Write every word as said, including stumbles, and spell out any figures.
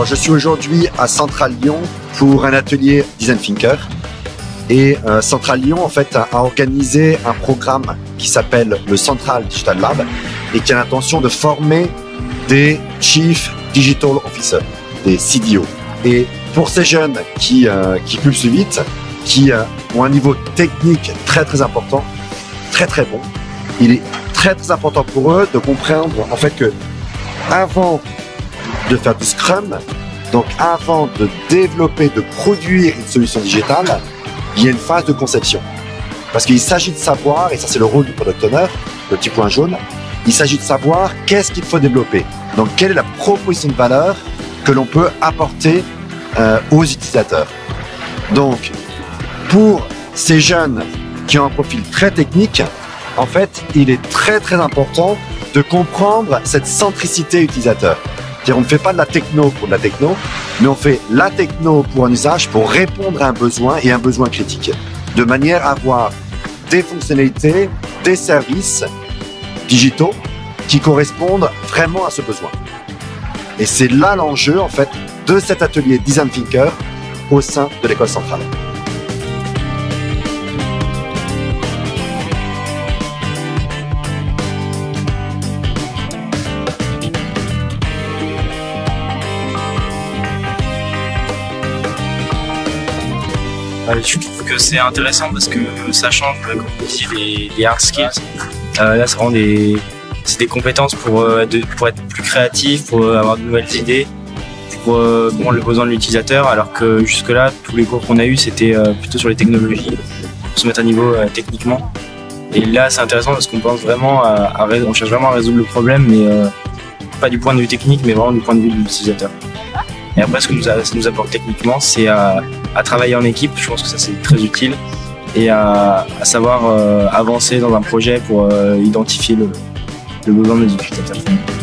je suis aujourd'hui à Central Lyon pour un atelier Design Thinker. Et euh, Central Lyon, en fait, a, a organisé un programme qui s'appelle le Central Digital Lab et qui a l'intention de former des Chief Digital Officers, des C D O. Et pour ces jeunes qui, euh, qui pulsent vite, qui euh, ont un niveau technique très très important, très très bon, il est très très important pour eux de comprendre en fait que avant de faire du Scrum, donc avant de développer, de produire une solution digitale, il y a une phase de conception. Parce qu'il s'agit de savoir, et ça c'est le rôle du Product Owner, le petit point jaune, il s'agit de savoir qu'est-ce qu'il faut développer. Donc quelle est la proposition de valeur que l'on peut apporter euh, aux utilisateurs. Donc pour ces jeunes qui ont un profil très technique, en fait il est très très important de comprendre cette centricité utilisateur. C'est-à-dire on ne fait pas de la techno pour de la techno, mais on fait la techno pour un usage, pour répondre à un besoin et un besoin critique, de manière à avoir des fonctionnalités, des services digitaux qui correspondent vraiment à ce besoin. Et c'est là l'enjeu en fait de cet atelier Design Thinker au sein de l'école centrale. Je trouve que c'est intéressant parce que ça change, comme vous dites, les, les hard skills. Euh, là, c'est vraiment des, c'est des compétences pour, euh, de, pour être plus créatif, pour euh, avoir de nouvelles idées, pour euh, comprendre le besoin de l'utilisateur, alors que jusque-là, tous les cours qu'on a eus, c'était euh, plutôt sur les technologies, pour se mettre à niveau euh, techniquement. Et là, c'est intéressant parce qu'on pense vraiment à, à, on cherche vraiment à résoudre le problème, mais euh, pas du point de vue technique, mais vraiment du point de vue de l'utilisateur. Et après, ce que nous, ça nous apporte techniquement, c'est à, à travailler en équipe. Je pense que ça, c'est très utile. Et à, à savoir euh, avancer dans un projet pour euh, identifier le, le besoin de nos utilisateurs.